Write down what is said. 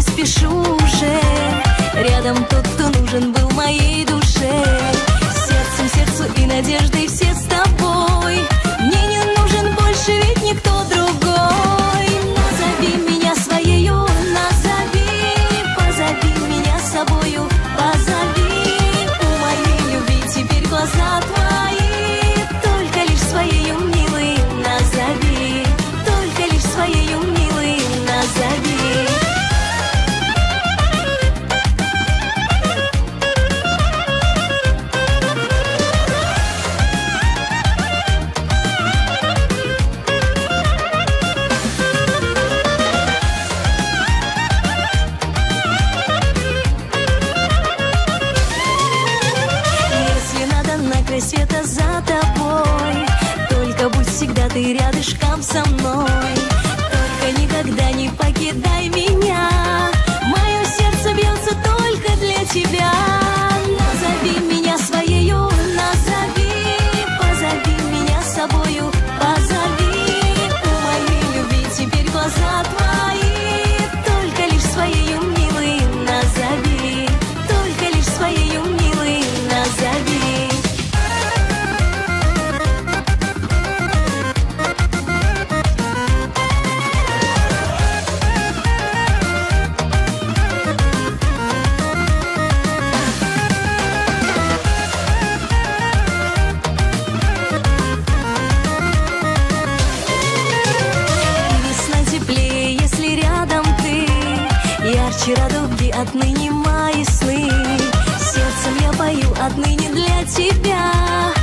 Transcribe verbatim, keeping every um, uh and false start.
спешу уже. Рядом тот, кто нужен был моей душе. Сердцем, сердцу и надеждой все с тобой. Мне не нужен больше ведь никто другой. Назови меня своею, назови, позови меня с собою, позови. У моей любви теперь глаза твои, только лишь своею, милый, назови, только лишь своею, милый, назови. Света за тобой, только будь всегда ты рядышком со мной. Только никогда не покидай меня, мое сердце бьется только для тебя. Назови меня своею, назови, позови меня с собою, позови. У моей любви теперь глаза твои, только лишь своею, милый, назови, только лишь своею, милый, назови. Ярче радуги отныне мои сны, сердцем я пою отныне для тебя.